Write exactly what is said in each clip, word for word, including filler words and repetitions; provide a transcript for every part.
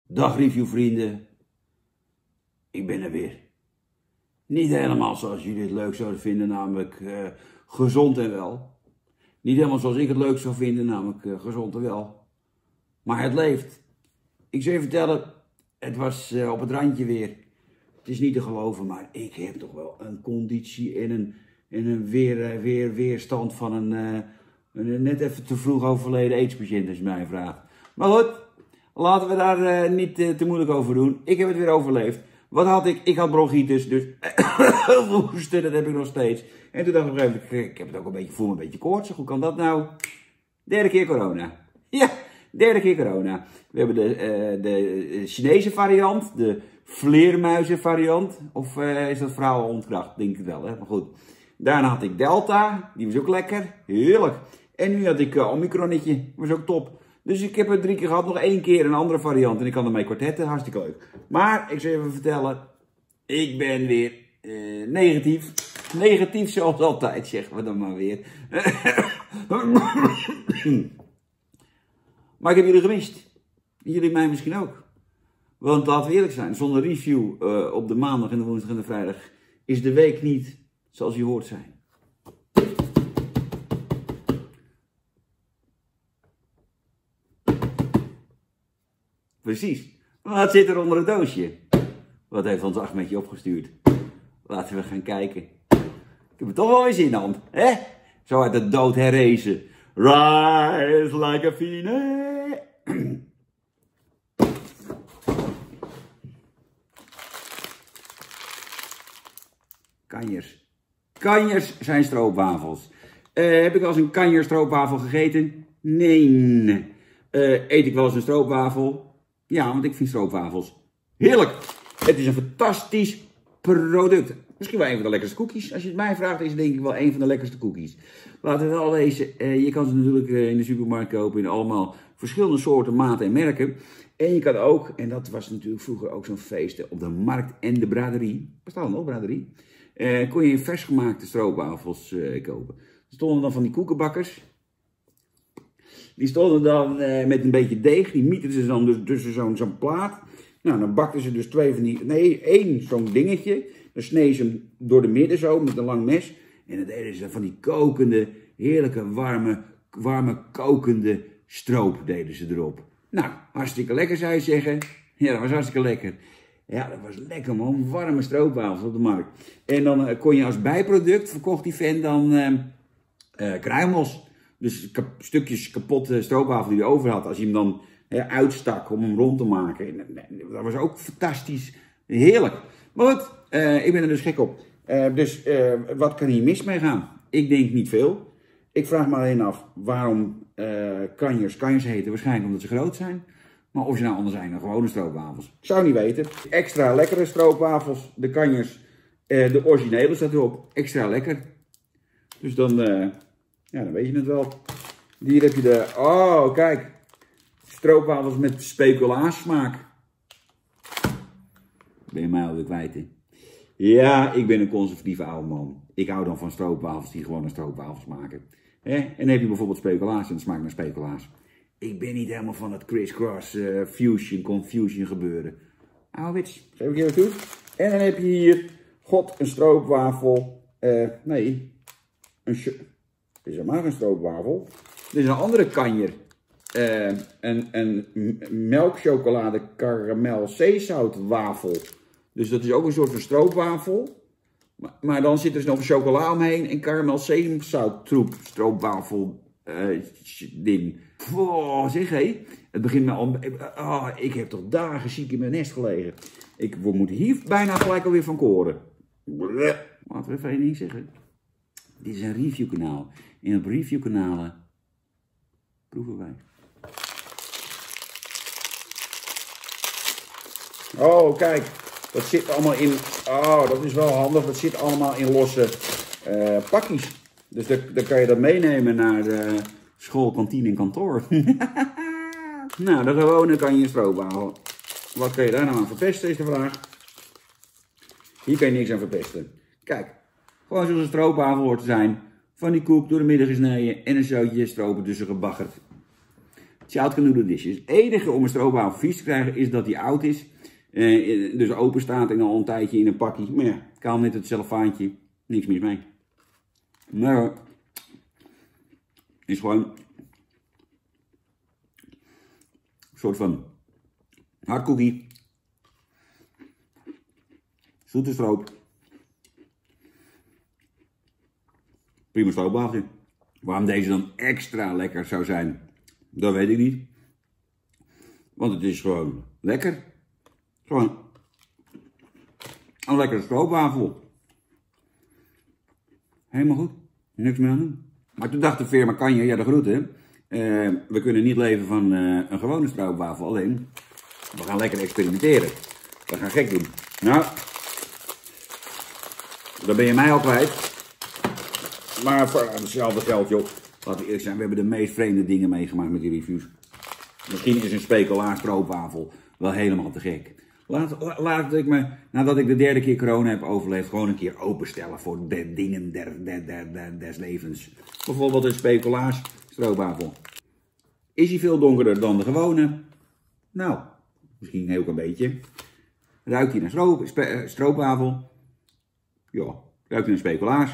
Dag reviewvrienden, ik ben er weer. Niet helemaal zoals jullie het leuk zouden vinden, namelijk uh, gezond en wel. Niet helemaal zoals ik het leuk zou vinden, namelijk uh, gezond en wel. Maar het leeft. Ik zou je vertellen, het was uh, op het randje weer. Het is niet te geloven, maar ik heb toch wel een conditie en een, en een weer, weer, weerstand van een, uh, een net even te vroeg overleden aidspatiënt, als je mij vraagt. Maar goed. Laten we daar uh, niet uh, te moeilijk over doen. Ik heb het weer overleefd. Wat had ik? Ik had bronchitis, dus hoesten, dat heb ik nog steeds. En toen dacht ik op een gegeven moment, ik heb het ook een beetje, voel me een beetje koortsig. Hoe kan dat nou? Derde keer corona. Ja, derde keer corona. We hebben de, uh, de Chinese variant, de vleermuizen variant. Of uh, is dat verhaal ontkracht? Denk ik wel, hè? Maar goed. Daarna had ik Delta, die was ook lekker. Heerlijk. En nu had ik uh, Omicronnetje, was ook top. Dus ik heb het drie keer gehad, nog één keer een andere variant. En ik kan ermee kwartetten, hartstikke leuk. Maar, ik zal even vertellen, ik ben weer uh, negatief. Negatief zoals altijd, zeggen we dan maar weer. Maar ik heb jullie gemist. Jullie mij misschien ook. Want laten we eerlijk zijn, zonder review uh, op de maandag en de woensdag en de vrijdag is de week niet zoals je hoort zijn. Precies. Wat zit er onder het doosje? Wat heeft ons Ahmedje opgestuurd? Laten we gaan kijken. Ik heb er toch wel eens in hand, hè? Zo uit de dood herrezen. Rise like a phoenix. Kanjers. Kanjers zijn stroopwafels. Uh, heb ik wel eens een kanjer stroopwafel gegeten? Nee. Uh, eet ik wel eens een stroopwafel? Ja, want ik vind stroopwafels heerlijk. Het is een fantastisch product. Misschien wel een van de lekkerste cookies. Als je het mij vraagt, is het denk ik wel een van de lekkerste cookies. Laten we wel lezen. Uh, je kan ze natuurlijk uh, in de supermarkt kopen in allemaal verschillende soorten, maten en merken. En je kan ook, en dat was natuurlijk vroeger ook zo'n feest, op de markt en de braderie. Bestaat er nog, braderie? Uh, kon je vers gemaakte stroopwafels uh, kopen. Er stonden dan van die koekenbakkers. Die stonden dan uh, met een beetje deeg, die mieten ze dan dus tussen zo'n zo'n plaat. Nou, dan bakten ze dus twee van die, nee, één zo'n dingetje. Dan sneden ze hem door de midden zo, met een lang mes. En dan deden ze van die kokende, heerlijke, warme, warme, kokende stroop deden ze erop. Nou, hartstikke lekker zou je zeggen. Ja, dat was hartstikke lekker. Ja, dat was lekker man, warme stroopwafels op de markt. En dan uh, kon je als bijproduct, verkocht die vent dan uh, uh, kruimels. Dus kap stukjes kapotte stroopwafel die hij over had. Als je hem dan he, uitstak om hem rond te maken. Dat was ook fantastisch. Heerlijk. Maar goed, uh, ik ben er dus gek op. Uh, dus uh, wat kan hier mis mee gaan? Ik denk niet veel. Ik vraag me alleen af waarom uh, kanjers kanjers heten. Waarschijnlijk omdat ze groot zijn. Maar of ze nou anders zijn dan gewone stroopwafels. Ik zou niet weten. Extra lekkere stroopwafels. De kanjers. Uh, de originele staat erop. Extra lekker. Dus dan... Uh, Ja, dan weet je het wel. Hier heb je de... Oh, kijk. Stroopwafels met speculaassmaak. Ben je mij alweer kwijt, hè? Ja, ik ben een conservatieve oude man. Ik hou dan van stroopwafels die gewoon een stroopwafels maken. Hè? En dan heb je bijvoorbeeld speculaas en dat smaakt naar speculaas. Ik ben niet helemaal van het crisscross uh, fusion, confusion gebeuren. Ouwits, geef ik je even toe. En dan heb je hier... God, een stroopwafel. Uh, nee. Een... Dit is helemaal geen stroopwafel. Dit is een andere kanjer. Uh, een een melkchocolade karamel zeezoutwafel. Dus dat is ook een soort van stroopwafel. Maar, maar dan zit er nog een chocola omheen en karamel zeezouttroep stroopwafel uh, ding. Oh, zeg hé. Het begint me al... Oh, ik heb toch dagen ziek in mijn nest gelegen. Ik moet hier bijna gelijk alweer van koren. Laten we even één ding zeggen. Dit is een reviewkanaal. En op reviewkanalen proeven wij. Oh, kijk. Dat zit allemaal in... Oh, dat is wel handig. Dat zit allemaal in losse uh, pakjes. Dus dan kan je dat meenemen naar de school, kantine en kantoor. Nou, de gewone kan je stroopwafel. Wat kan je daar nou aan verpesten, is de vraag. Hier kan je niks aan verpesten. Kijk. Gewoon zoals een stroopwafel hoort te zijn. Van die koek door de midden gesneden en een zoutje stroop ertussen gebaggerd. Child can do the dishes. Het enige om een stroopwafel vies te krijgen is dat die oud is. Uh, dus open staat en al een tijdje in een pakje. Maar ja, kaal met het cellofaantje. Niks mis mee. Maar is gewoon een soort van hardcookie. Zoete stroop. Prima stroopwafel. Waarom deze dan extra lekker zou zijn, dat weet ik niet. Want het is gewoon lekker. Gewoon een lekkere stroopwafel. Helemaal goed. Niks meer aan doen. Maar toen dacht de firma Kanje, ja de groeten. Uh, we kunnen niet leven van uh, een gewone stroopwafel alleen. We gaan lekker experimenteren. We gaan gek doen. Nou, dan ben je mij al kwijt. Maar voor hetzelfde geld, joh. Laten we eerlijk zijn, we hebben de meest vreemde dingen meegemaakt met die reviews. Misschien is een speculaar stroopwafel wel helemaal te gek. Laat, la, laat ik me, nadat ik de derde keer corona heb overleefd, gewoon een keer openstellen voor de dingen der, der, der, der, des levens. Bijvoorbeeld een speculaas stroopwafel. Is hij veel donkerder dan de gewone? Nou, misschien heel een beetje. Ruikt hij naar stroop, spe, stroopwafel? Ja, ruikt hij naar speculaas?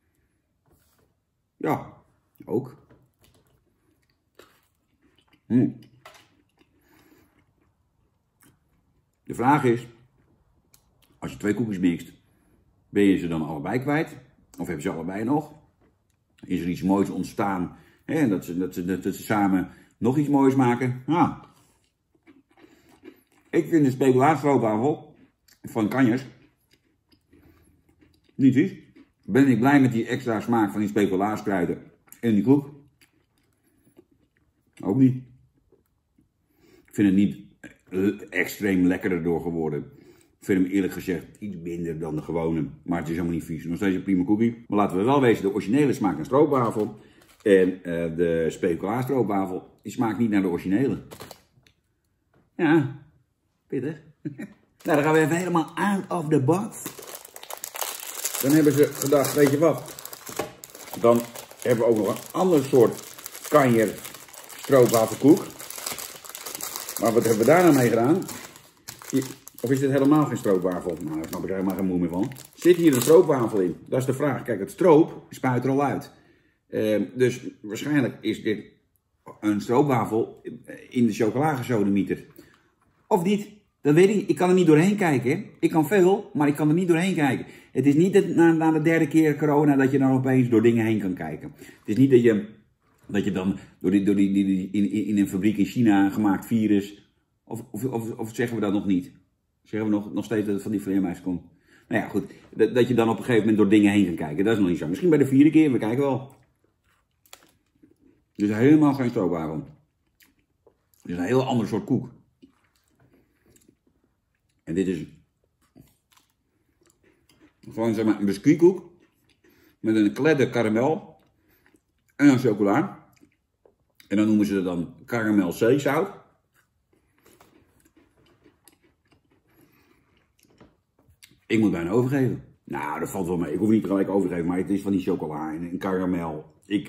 Ja, ook. Hm. De vraag is, als je twee koekjes mixt, ben je ze dan allebei kwijt? Of heb je ze allebei nog? Is er iets moois ontstaan? Hè, dat, ze, dat, ze, dat ze samen nog iets moois maken? Nou, ik vind de speculaas stroopwafel van Kanjers niet vies. Ben ik blij met die extra smaak van die speculaaskruiden in die koek? Ook niet. Ik vind het niet extreem lekkerder door geworden. Ik vind hem eerlijk gezegd iets minder dan de gewone. Maar het is helemaal niet vies. Nog steeds een prima koekie. Maar laten we wel wezen, de originele smaakt naar stroopwafel. En uh, de speculaas stroopwafel, die smaakt niet naar de originele. Ja, pittig. Nou, dan gaan we even helemaal out of the box. Dan hebben ze gedacht, weet je wat, dan hebben we ook nog een ander soort Kanjer stroopwafelkoek. Maar wat hebben we daar nou mee gedaan? Of is dit helemaal geen stroopwafel? Nou, daar snap ik helemaal geen moe meer van. Zit hier een stroopwafel in? Dat is de vraag. Kijk, het stroop spuit er al uit. Uh, dus waarschijnlijk is dit een stroopwafel in de chocolagesodemieter. Of niet? Dat weet ik. Ik kan er niet doorheen kijken. Ik kan veel, maar ik kan er niet doorheen kijken. Het is niet dat na, na de derde keer corona dat je dan opeens door dingen heen kan kijken. Het is niet dat je, dat je dan door, die, door die, die, die in, in een fabriek in China gemaakt virus. Of, of, of, of zeggen we dat nog niet? Zeggen we nog, nog steeds dat het van die vleermuis komt? Nou ja, goed. Dat, dat je dan op een gegeven moment door dingen heen kan kijken. Dat is nog niet zo. Misschien bij de vierde keer, we kijken wel. Dus helemaal geen stroopwafel. Het is een heel ander soort koek. En dit is gewoon zeg maar een biscuitkoek met een kledde karamel en een chocola. En dan noemen ze het dan karamel zeezout. Ik moet bijna overgeven. Nou, dat valt wel mee. Ik hoef niet gelijk overgeven, maar het is van die chocola en een karamel. Ik,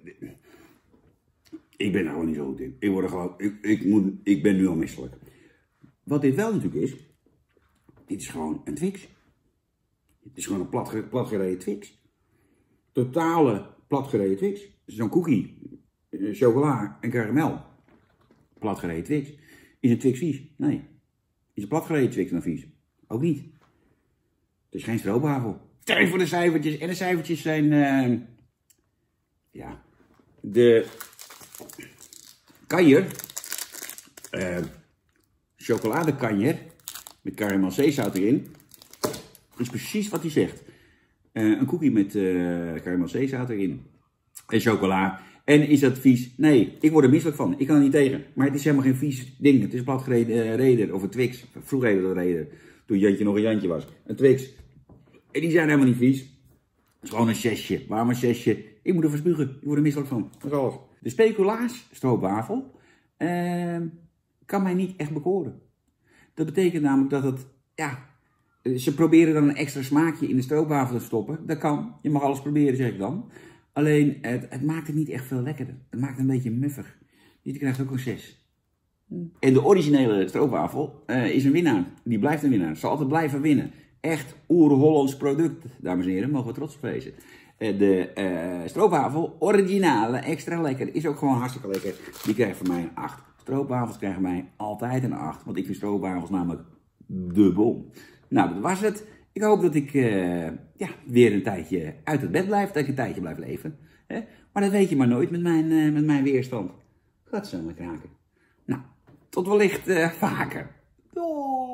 ik ben er gewoon niet zo goed in. Ik, word er gewoon, ik, ik, moet, ik ben nu al misselijk. Wat dit wel natuurlijk is, dit is gewoon een Twix. Het is gewoon een plat, platgereden Twix. Totale platgereden Twix. Zo'n cookie, chocola en karamel. Platgereden Twix. Is een Twix vies? Nee. Is een platgereden Twix dan vies? Ook niet. Het is geen stroopwafel. Terug voor de cijfertjes. En de cijfertjes zijn, uh, ja, de Kanjer, uh, chocoladekanjer met karamel zeezout erin, is precies wat hij zegt. Uh, een koekie met uh, karamel zeezout erin en chocola. En is dat vies? Nee, ik word er misselijk van. Ik kan er niet tegen. Maar het is helemaal geen vies ding. Het is een platgereden uh, Reder of een Twix. Vroeger heette dat Reder. Toen Jantje nog een Jantje was. Een Twix. En die zijn helemaal niet vies. Het is gewoon een zesje. Waarom een zesje? Ik moet er verspugen. Ik word er misselijk van. Dat is alles. De speculaas stroopwafel uh, kan mij niet echt bekoren. Dat betekent namelijk dat het, ja, ze proberen dan een extra smaakje in de stroopwafel te stoppen. Dat kan. Je mag alles proberen, zeg ik dan. Alleen, het, het maakt het niet echt veel lekkerder. Het maakt het een beetje muffig. Die krijgt ook een zes. En de originele stroopwafel uh, is een winnaar. Die blijft een winnaar. Zal altijd blijven winnen. Echt oer-Hollands product, dames en heren. Mogen we trots op wezen. Uh, de uh, stroopwafel, originale, extra lekker. Is ook gewoon hartstikke lekker. Die krijgt van mij een acht. Stroopwafels krijgen mij altijd een acht. Want ik vind stroopwafels namelijk de bom. Nou, dat was het. Ik hoop dat ik uh, ja, weer een tijdje uit het bed blijf. Dat ik een tijdje blijf leven. Hè? Maar dat weet je maar nooit met mijn, uh, met mijn weerstand. Gaat zo maar kraken. Nou, tot wellicht uh, vaker. Doei!